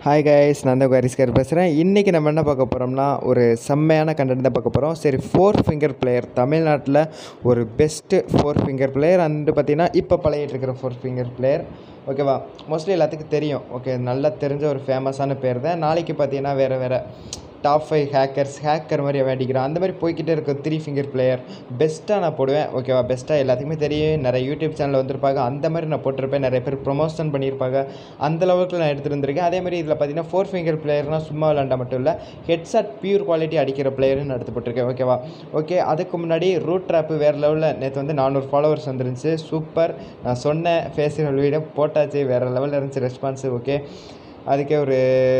Hi guys, நான் தான் ஹரிஸ்கார் பேசுகிறேன். இன்றைக்கி நம்ம என்ன பார்க்க போகிறோம்னா, ஒரு செம்மையான கண்டென்ட் தான் பார்க்க போகிறோம். சரி, 4 ஃபிங்கர் பிளேயர், தமிழ்நாட்டில் ஒரு பெஸ்ட்டு 4 ஃபிங்கர் பிளேயர் அண்டு பார்த்திங்கன்னா இப்போ பழகிட்டு இருக்கிற 4 ஃபிங்கர் பிளேயர். ஓகேவா, மோஸ்ட்லி எல்லாத்துக்கும் தெரியும். ஓகே, நல்லா தெரிஞ்ச ஒரு ஃபேமஸான பேர் தான். நாளைக்கு பார்த்தீங்கன்னா வேறு டாப் 5 ஹேக்கர் மாதிரி வேண்டிக்கிறான். அந்த மாதிரி போய்கிட்டே இருக்கும். 3 ஃபிங்கர் பிளேயர் பெஸ்ட்டாக நான் போடுவேன். ஓகேவா, பெஸ்ட்டாக எல்லாத்துக்குமே தெரியும். நிறைய யூடியூப் சேனல் வந்திருப்பாங்க, அந்த மாதிரி நான் போட்டிருப்பேன். நிறைய பேர் ப்ரொமோஷன் பண்ணியிருப்பாங்க. அந்த லெவலுக்கு நான் எடுத்துகிட்டு வந்திருக்கேன். அதே மாதிரி இதில் பார்த்தீங்கன்னா 4 ஃபிங்கர் பிளேயர்னால் சும்மா விளாண்டா மட்டும் இல்லை, ஹெட்ஷாட் பியூர் குவாலிட்டி அடிக்கிற பிளேயர்னு எடுத்து போட்டிருக்கேன். ஓகேவா, ஓகே. அதுக்கு முன்னாடி ரூட் ட்ராப்பு வேறு லெவலில் நேற்று வந்து 400 ஃபாலோவர்ஸ் வந்துருந்துச்சு. சூப்பர். நான் சொன்ன ஃபேஸ்டிவல் வீடியோ போட்டாச்சு. வேறு லெவலில் இருந்துச்சு ரெஸ்பான்ஸு. ஓகே, அதுக்கே ஒரு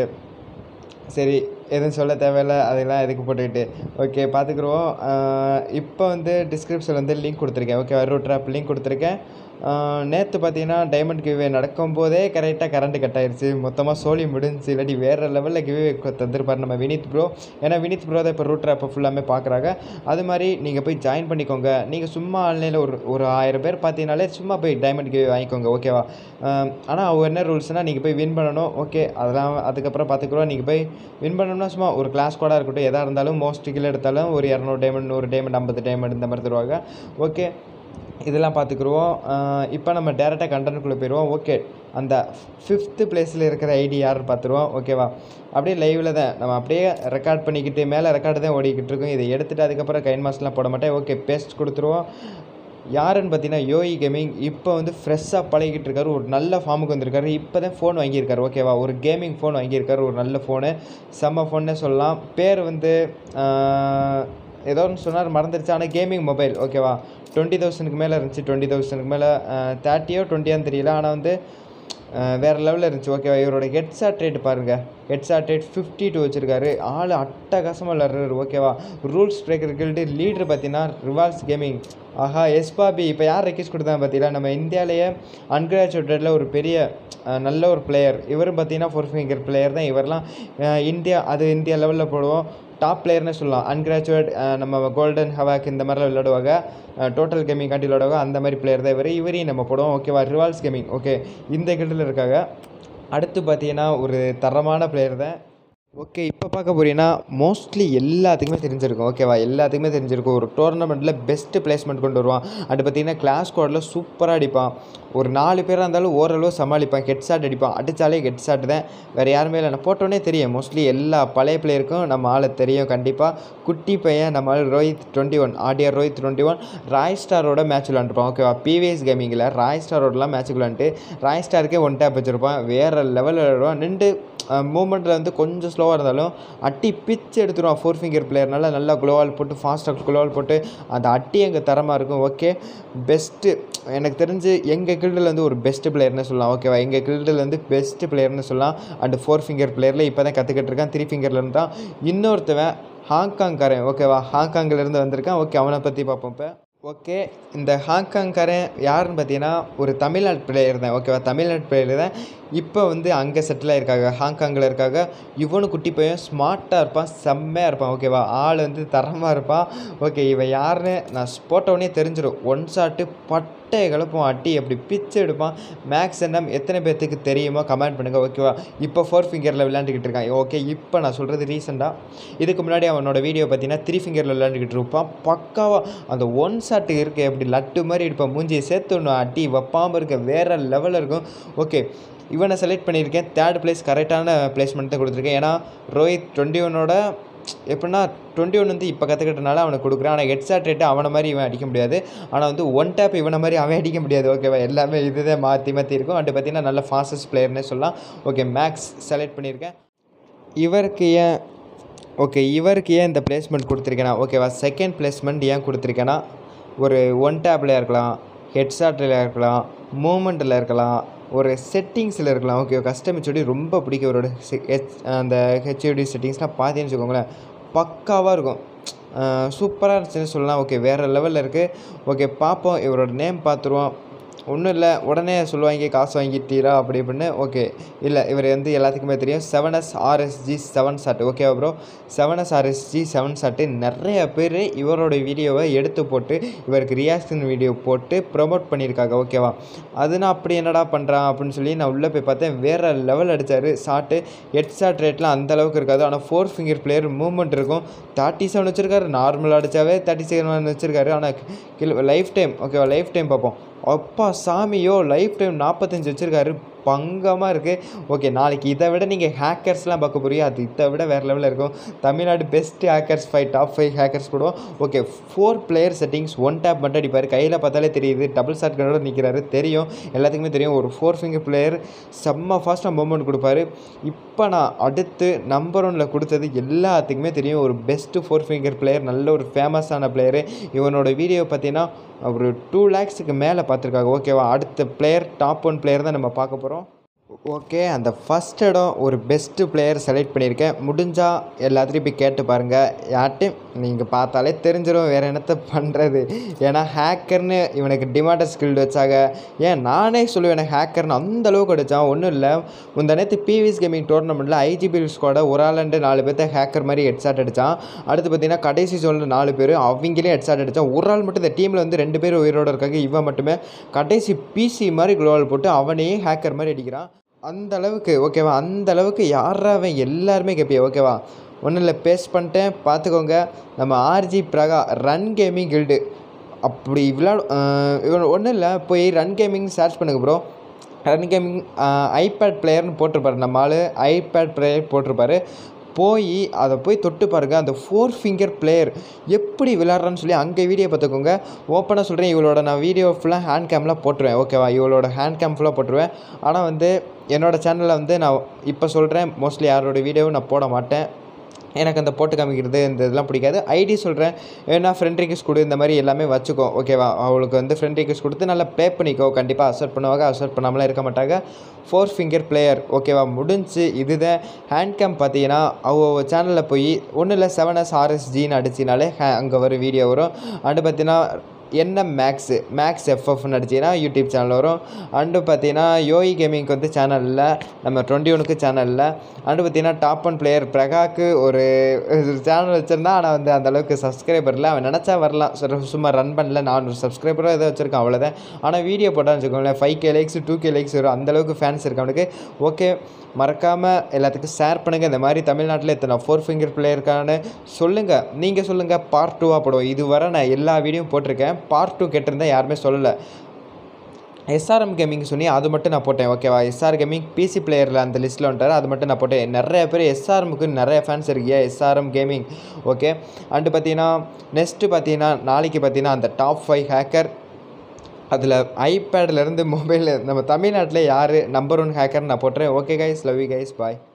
சரி, எதுவும் சொல்ல தேவையில்லை, அதெல்லாம் எதுக்கு போட்டுக்கிட்டு. ஓகே, பார்த்துக்குருவோம். இப்போ வந்து டிஸ்கிரிப்ஷனில் வந்து லிங்க் கொடுத்துருக்கேன். ஓகே, ரூட் ட்ராப் லிங்க் கொடுத்துருக்கேன். நேற்று பார்த்தீங்கன்னா டைமண்ட் கிவ்வே நடக்கும்போதே கரெக்டாக கரண்ட்டு கட் ஆகிடுச்சு. மொத்தமாக சோலி முடிஞ்சு. இல்லாட்டி வேறு லெவலில் கிவ்வே தந்துருப்பார் நம்ம வினித் ப்ரோ. ஏன்னா வினித் ப்ரோ தான் இப்போ ரூட் ட்ராப்பை ஃபுல்லாமே பார்க்குறாங்க. அது மாதிரி நீங்கள் போய் ஜாயின் பண்ணிக்கோங்க. நீங்கள் சும்மா ஆன்லைனில் ஒரு 1000 பேர் பார்த்தீங்கனாலே சும்மா போய் டைமண்ட் கிவ்வே வாங்கிக்கோங்க. ஓகேவா, ஆனால் அவங்க என்ன ரூல்ஸ்னால் நீங்கள் போய் வின் பண்ணணும். ஓகே, அதெல்லாம் அதுக்கப்புறம் பார்த்துக்குறோம். நீங்கள் போய் வின் பண்ணணும்னா சும்மா ஒரு கிளாஸ் கோடாக இருக்கட்டும், எதாக இருந்தாலும் மோஸ்ட் கில் எடுத்தாலும் ஒரு 200 டைமண்ட், 100 டைமண்ட், 50 டைமண்ட் இந்த மாதிரி தருவாங்க. ஓகே, இதெல்லாம் பார்த்துக்குருவோம். இப்போ நம்ம டேரெக்டாக கண்டென்ட்குள்ளே போயிடுவோம். ஓகே, அந்த 5th பிளேஸில் இருக்கிற ஐடி யாருன்னு பார்த்துருவோம். ஓகேவா, அப்படியே லைவில் தான் நம்ம அப்படியே ரெக்கார்ட் பண்ணிக்கிட்டு மேலே ரெக்கார்டு தான் ஓடிக்கிட்டு இருக்கோம். இதை எடுத்துகிட்டு அதுக்கப்புறம் கைன் மாஸ்லாம் போட மாட்டேன். ஓகே, பேஸ்ட் கொடுத்துருவோம். யாருன்னு பார்த்தீங்கன்னா யோகி கேமிங். இப்போ வந்து ஃப்ரெஷ்ஷாக பழகிட்டு இருக்காரு. ஒரு நல்ல ஃபார்முக்கு வந்திருக்காரு. இப்போ தான் ஃபோன் வாங்கியிருக்காரு. ஓகேவா, ஒரு கேமிங் ஃபோன் வாங்கியிருக்காரு. ஒரு நல்ல ஃபோனு, செம்ம ஃபோன்னே சொல்லலாம். பேர் வந்து ஏதோ ஒன்று சொன்னார், மறந்துடுச்சு. ஆனால் கேமிங் மொபைல். ஓகேவா, 20,000க்கு மேலே இருந்துச்சு. 20,000க்கு மேலே 30 20 தெரியல. ஆனால் வந்து வேறு லெவலில் இருந்துச்சு. ஓகேவா, இவரோட ஹெட்ஷாட் ரேட் பாருங்கள். ஹெட்ஷாட் ரேட் 52 வச்சுருக்காரு. ஆள் அட்டகாசமாக விளாட்றாரு. ஓகேவா, ரூல்ஸ் பிரேக்கர் கில்டு லீட்ரு பார்த்தீங்கன்னா ரிவால்ஸ் கேமிங். ஆஹா, எஸ்பாபி. இப்போ யார் ரெக்வெஸ்ட் கொடுத்தாங்க பார்த்தீங்கன்னா, நம்ம இந்தியாவிலேயே அன்கிராஜுவேட்டடில் ஒரு பெரிய நல்ல ஒரு பிளேயர். இவரும் பார்த்தீங்கன்னா 4 ஃபிங்கர் பிளேயர் தான். இவரெலாம் இந்தியா லெவலில் போடுவோம். டாப் பிளேயர்னு சொல்லலாம். அன்கிராஜுவேட், நம்ம கோல்டன் ஹவாக் இந்த மாதிரிலாம் விளையாடுவாங்க. டோட்டல் கேமிங் காட்டி விளையாடுவாங்க. அந்த மாதிரி பிளேயர் தான் இவரையும் நம்ம போடுவோம். ஓகேவா, ரிவால்ஸ் கேமிங். ஓகே, இந்த கில்டில் இருக்காங்க. அடுத்து பார்த்தீங்கன்னா ஒரு தரமான பிளேயர் தான். ஓகே, இப்போ பார்க்க போகிறீங்கன்னா மோஸ்ட்லி எல்லாத்துக்குமே தெரிஞ்சிருக்கும். ஓகேவா, எல்லாத்துக்குமே தெரிஞ்சிருக்கும். ஒரு டோர்னமெண்ட்டில் பெஸ்ட்டு பிளேஸ்மெண்ட் கொண்டு வருவான். அது பார்த்திங்கன்னா கிளாஸ் ஸ்குவாடில் சூப்பராக அடிப்பான். ஒரு 4 பேராக இருந்தாலும் ஓரளவு சமாளிப்பான். ஹெட்ஷாட் அடிப்பான். அடித்தாலே ஹெட்ஷாட் தான், வேறு யாருமே இல்லை. நான் போட்டோன்னே தெரியும். மோஸ்ட்லி எல்லா பழைய பிளேயருக்கும் நம்ம ஆளை தெரியும் கண்டிப்பாக. குட்டி பையன் நம்ம ஆள் ரோஹித் 21, ஆடியர் ரோஹித் 21 ராய் ஸ்டாரோட மேட்ச் விளாண்டுருப்பான். ஓகேவா, PVS கேமிங்கில் ராய் ஸ்டாரோடலாம் மேட்ச் விளாண்டு ராய் ஸ்டாருக்கே 1 டேப் வச்சுருப்பான். வேறு லெவலில் விளாடுவான். நின்று மூமெண்ட்டில் வந்து கொஞ்சம் ஸ்லோவாக இருந்தாலும் அட்டி பிச்சு எடுத்துருவான். 4 ஃபிங்கர் பிளேயர்னால நல்லா குளோவால் போட்டு, ஃபாஸ்ட்டாக குளோவால் போட்டு அந்த அட்டி எங்கள் தரமாக இருக்கும். ஓகே, பெஸ்ட்டு எனக்கு தெரிஞ்சு எங்கள் கில்டில் வந்து ஒரு பெஸ்ட்டு பிளேயர்னு சொல்லலாம். ஓகேவா, எங்கள் கில்டில் வந்து பெஸ்ட்டு பிளேயர்னு சொல்லலாம். அண்டு 4 ஃபிங்கர் பிளேயரில் இப்போ தான் கற்றுக்கிட்டு இருக்கான். 3 ஃபிங்கர்லேருந்து தான். இன்னொருத்தவன் ஹாங்காங்காரன். ஓகேவா, ஹாங்காங்கிலேருந்து வந்திருக்கான். ஓகே, அவனை பற்றி பார்ப்போம் இப்போ. ஓகே, இந்த ஹாங்காங்காரன் யாருன்னு பார்த்தீங்கன்னா ஒரு தமிழ்நாடு பிளேயர் தான். ஓகேவா, தமிழ்நாடு பிளேயர் தான். இப்போ வந்து அங்கே செட்டில் ஆகிருக்காங்க, ஹாங்காங்கில் இருக்காங்க. இவனு குட்டி பையன் ஸ்மார்ட்டாக இருப்பான், செம்மையாக இருப்பான். ஓகேவா, ஆள் வந்து தரமாக இருப்பான். ஓகே, இவன் யாருன்னு நான் போட்டோடனே தெரிஞ்சிடும். 1 ஷாட்டு பட்டை கிளப்பும், அட்டி எப்படி பிச்சு எடுப்பான். மேக்ஸ் எண்ணம் எத்தனை பேர்த்துக்கு தெரியுமோ கமெண்ட் பண்ணுங்கள். ஓகேவா, இப்போ 4 ஃபிங்கரில் விளையாண்டுக்கிட்டு இருக்கான். ஓகே, இப்போ நான் சொல்கிறது ரீசெண்டாக. இதுக்கு முன்னாடி அவனோட வீடியோ பார்த்தீங்கன்னா 3 ஃபிங்கரில் விளையாண்டுக்கிட்டு இருப்பான். பக்காவாக அந்த 1 ஷாட்டு இருக்குது, எப்படி லட்டு மாதிரி எடுப்பான். மூஞ்சியை சேர்த்து ஒன்று அட்டி வைப்பாமல் இருக்க, வேறு லெவலில் இருக்கும். ஓகே, இவனை செலக்ட் பண்ணியிருக்கேன். 3rd பிளேஸ் கரெக்டான பிளேஸ்மெண்ட் தான் கொடுத்துருக்கேன். ஏன்னா ரோஹித் 21ஓட எப்படின்னா 21 வந்து இப்போ கற்றுக்கிட்டனால அவனுக்கு கொடுக்குறேன். ஆனால் ஹெட்ஷாட் ரேட்டு அவனை மாதிரி இவன் அடிக்க முடியாது. ஆனால் வந்து 1 டேப் இவனை மாதிரி அவன் அடிக்க முடியாது. ஓகேவா, எல்லாமே இதுதான் மாற்றி இருக்கும். அண்டு பார்த்தீங்கன்னா நல்ல ஃபாஸ்டஸ்ட் பிளேயர்னே சொல்லலாம். ஓகே, மேக்ஸ் செலக்ட் பண்ணியிருக்கேன். இவருக்கு ஏன் இந்த பிளேஸ்மெண்ட் கொடுத்துருக்கேன்னா, ஓகேவா, 2nd பிளேஸ்மெண்ட் ஏன் கொடுத்துருக்கேன்னா, ஒரு 1 டேப்பில் இருக்கலாம், ஹெட்ஷாட்டில் இருக்கலாம், மூமெண்ட்டில் இருக்கலாம், ஒரு செட்டிங்ஸில் இருக்கலாம். ஓகே, கஸ்டம் ஹெச்ஓடி ரொம்ப பிடிக்கும். இவரோட அந்த ஹெச்ஓடி செட்டிங்ஸ்லாம் பார்த்தீங்கன்னு வச்சுக்கோங்களேன், பக்காவாக இருக்கும். சூப்பராக இருந்துச்சுன்னு சொல்லலாம். ஓகே, வேறு லெவலில் இருக்குது. ஓகே, பார்ப்போம். இவரோட நேம் பார்த்துருவோம். ஒன்றும் இல்லை, உடனே சொல்லுவாங்க காசு வாங்கிட்டீரா அப்படி இப்படின்னு. ஓகே, இல்லை இவர் வந்து எல்லாத்துக்குமே தெரியும் 7S RSG 7 ஷாட். ஓகேவா ப்ரோ? 7S RSG 7 ஷாட்டு நிறைய பேர் இவரோட வீடியோவை எடுத்து போட்டு இவருக்கு ரியாக்ஷன் வீடியோ போட்டு ப்ரொமோட் பண்ணியிருக்காங்க. ஓகேவா? அதுனா அப்படி என்னடா பண்ணுறான் அப்படின்னு சொல்லி நான் உள்ளே போய் பார்த்தேன். வேறு லெவல் அடித்தார் ஷாட்டு. ஹெட் ஷாட் ரேட்லாம் அந்தளவுக்கு இருக்காது, ஆனால் 4 ஃபிங்கர் பிளேயர் மூவ்மெண்ட் இருக்கும். 37 வச்சுருக்காரு, நார்மலாக அடித்தாவே 37 வச்சுருக்காரு. ஆனால் லைஃப் டைம் ஓகேவா, லைஃப் டைம் பார்ப்போம். அப்பா சாமியோ, லைஃப் டைம் 45 வச்சுருக்காரு, பங்கமாக இருக்குது. ஓகே, நாளைக்கு இதை விட நீங்கள் ஹேக்கர்ஸ்லாம் பார்க்க போறீங்க, அது இதை விட வேறு லெவலில் இருக்கும். Tamil Nadu best hackers top 5 hackers போடுவோம். ஓகே, 4 பிளேயர் செட்டிங்ஸ், 1 டேப் மட்டும் அடிப்பார். கையில் பார்த்தாலே தெரியுது, டபுள் ஷாட் கனோட நிற்கிறாரு, தெரியும், எல்லாத்துக்குமே தெரியும். ஒரு 4 ஃபிங்கர் பிளேயர் செம்ம ஃபாஸ்ட்டாக மூவ்மெண்ட் கொடுப்பாரு. இப்போ நான் அடுத்து நம்பர் 1ல் கொடுத்தது எல்லாத்துக்குமே தெரியும், ஒரு பெஸ்ட்டு 4 ஃபிங்கர் பிளேயர், நல்ல ஒரு ஃபேமஸான பிளேயரு. இவனோட வீடியோ பார்த்தீங்கன்னா ஒரு 2 lakhsக்கு மேலே பார்த்துருக்காங்க. ஓகேவா? அடுத்த பிளேயர் டாப் 1 பிளேயர் தான் நம்ம பார்க்க போகிறோம். ஓகே, அந்த ஃபஸ்ட் இடம் ஒரு பெஸ்ட்டு பிளேயர் செலக்ட் பண்ணியிருக்கேன். முடிஞ்சால் எல்லாத்துலேயும் போய் கேட்டு பாருங்கள். யார்ட்டையும் நீங்கள் பார்த்தாலே தெரிஞ்சிடும் வேறு என்னத்தை பண்ணுறது. ஏன்னா ஹேக்கர்னு இவனுக்கு டிமாண்டர் ஸ்கில்டு வச்சாங்க. ஏன் நானே சொல்லுவேன் ஹேக்கர்னு, அந்தளவுக்கு அடித்தான். ஒன்றும் இல்லை, இந்த நேற்று பிவிஎஸ் கேமிங் டோர்னமெண்ட்டில் ஐஜிபி ஸ்குவாட ஒரு ஆளுண்டு 4 பேர்த்த ஹேக்கர் மாதிரி ஹெட்ஷாட் அடித்தான். அடுத்து பார்த்தீங்கன்னா கடைசி ஜோனில் 4 பேர் அவங்களே ஹெட்ஷாட் அடித்தான். ஒரு ஆள் மட்டும் இந்த டீமில் வந்து 2 பேர் உயிரோடு இருக்காங்க. இவன் மட்டுமே கடைசி பிசி மாதிரி குளோவால் போட்டு அவனையே ஹேக்கர் மாதிரி அடிக்கிறான். அந்த அளவுக்கு ஓகேவா, அந்த அளவுக்கு யாரா அவன் எல்லாருமே கேட்பியா. ஓகேவா? ஒன்றும் இல்லை, பேஸ்ட் பண்ணிட்டேன் பார்த்துக்கோங்க. நம்ம ஆர்ஜி பிரகா ரன் கேமிங் கில்டு அப்படி இவன் ஒன்றும் இல்லை, போய் ரன் கேமிங் சர்ச் பண்ணுங்க ப்ரோ. ரன் கேமிங் ஐபேட் பிளேயர்னு போட்டிருப்பாரு, நம்ம ஆள் ஐபேட் பிளேயர் போட்டிருப்பாரு. அதை போய் தொட்டு பாருங்கள். அந்த 4 ஃபிங்கர் பிளேயர் எப்படி விளையாடுறான்னு சொல்லி அங்கே வீடியோ பார்த்துக்கோங்க. ஓப்பனாக சொல்கிறேன், இவளோட நான் வீடியோ ஃபுல்லாக ஹேண்ட் கேம்லாம் போட்டுருவேன். ஓகேவா? இவளோட ஹேண்ட் கேம் ஃபுல்லாக போட்டுருவேன். ஆனால் வந்து என்னோடய சேனலில் வந்து நான் இப்போ சொல்கிறேன், மோஸ்ட்லி யாரோட வீடியோவும் நான் போட மாட்டேன். எனக்கு அந்த போட்டு காமிக்கிறது இந்த இதெல்லாம் பிடிக்காது. ஐடி சொல்கிறேன், ஏன்னா ஃப்ரெண்ட் ரிக்வெஸ்ட் கொடு, இந்த மாதிரி எல்லாமே வச்சுக்கோ. ஓகேவா? அவளுக்கு வந்து ஃப்ரெண்ட் ரிக்வெஸ்ட் கொடுத்து நல்லா ப்ளே பண்ணிக்கோ. கண்டிப்பாக அக்செப்ட் பண்ணுவாங்க, அக்செப்ட் பண்ணாமலாம் இருக்க மாட்டாங்க. 4 ஃபிங்கர் பிளேயர். ஓகேவா? முடிஞ்சு. இதுதான் ஹேண்ட் கேம். பார்த்தீங்கன்னா அவள் சேனலில் போய் ஒன்றும் இல்லை 7S RSGன்னு அடிச்சினாலே அங்கே வரும், வீடியோ வரும். அண்டு பார்த்தீங்கன்னா என்ன மேக்ஸ் எஃப்எஃப்னு அடிச்சிங்கன்னா யூடியூப் சேனல் வரும். அண்டு பார்த்தீங்கன்னா யோகி கேமிங்க்கு வந்து சேனலில், நம்ம 21க்கு சேனலில். அண்டு பார்த்தீங்கன்னா டாப் 1 பிளேயர் பிரகாக்கு ஒரு சேனல் வச்சுருந்தா, ஆனால் வந்து அந்தளவுக்கு சப்ஸ்கிரைபர் இல்லை. அவன் நினச்சா வரலாம், சும்மா ரன் பண்ணல. 400 சப்ஸ்கிரைபரும் எதோ வச்சுருக்கான், அவ்வளோதான். ஆனால் வீடியோ போட்டான்னு வச்சுக்கோங்களேன் 5K லைக்ஸ் 2K லைக்ஸ் வரும். அந்தளவுக்கு ஃபேன்ஸ் இருக்கு அவனுக்கு. ஓகே, மறக்காமல் எல்லாத்துக்கும் ஷேர் பண்ணுங்கள். இந்த மாதிரி தமிழ்நாட்டில் எத்தனை 4 ஃபிங்கர் பிளேயருக்கான சொல்லுங்கள், நீங்கள் சொல்லுங்கள். பார்ட் 2 போடுவோம். இதுவரை நான் எல்லா வீடியோவும் போட்டிருக்கேன். பார்ட் 2 கேட்டிருந்தேன், யாருமே சொல்லலை. எஸ்ஆர்எம் கேமிங் சொன்னி அது மட்டும் நான் போட்டேன். ஓகேவா? எஸ்ஆர் கேமிங் பிசி பிளேயரில் அந்த லிஸ்ட்டில் வந்துட்டார், அது மட்டும் நான் போட்டேன். நிறைய பேர் எஸ்ஆர்எம்க்கு நிறைய ஃபேன்ஸ் இருக்கியா, எஸ்ஆர்எம் கேமிங். ஓகே, அண்டு பார்த்தீங்கன்னா நெக்ஸ்ட்டு பார்த்தீங்கன்னா நாளைக்கு பார்த்தீங்கன்னா அந்த டாப் 5 ஹேக்கர், அதில் ஐபேட்லேருந்து மொபைலில் நம்ம தமிழ்நாட்டில் யார் நம்பர் 1 ஹேக்கர்னு நான் போட்டுறேன். Okay guys, love you guys, bye.